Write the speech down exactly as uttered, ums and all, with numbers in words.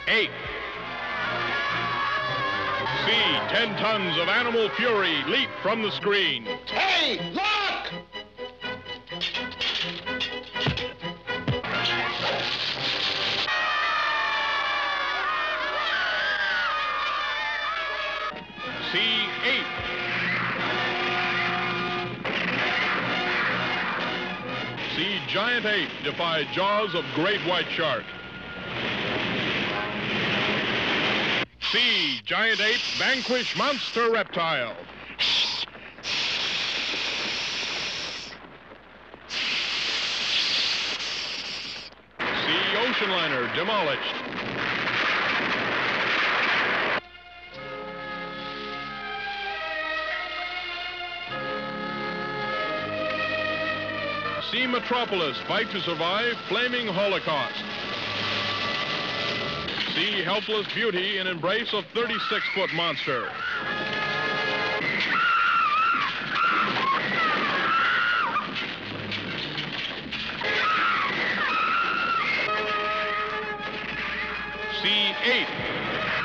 eight. See ten tons of animal fury leap from the screen. Hey, look! See eight. See giant ape defy jaws of great white shark. See giant ape vanquish monster reptile. See ocean liner demolished. See Metropolis fight to survive flaming holocaust. See helpless beauty in embrace of thirty-six foot monster. See eight.